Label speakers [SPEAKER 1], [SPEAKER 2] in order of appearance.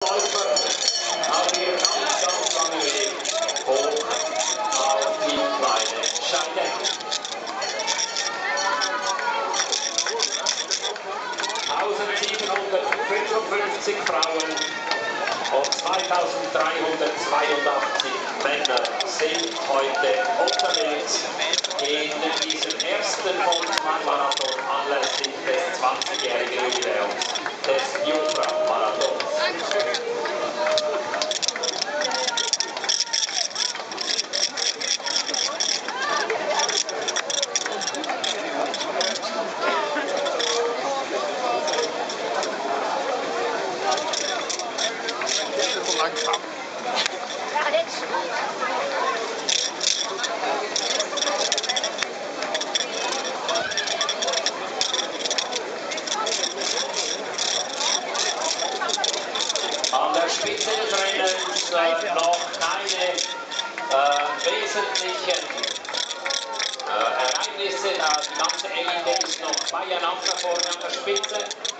[SPEAKER 1] Läufer haben wir ganz lange Weg hoch auf die kleine Scheide. 1755 Frauen und 2382 Männer sind heute unterwegs in diesem ersten Volksmarathon anlässlich des 20-jährigen Jubiläums des Jungfrau-Marathons. An der Spitze des Rennens noch keine wesentlichen Ereignisse. Die ganze Elite ist noch beieinander vorne an der Spitze.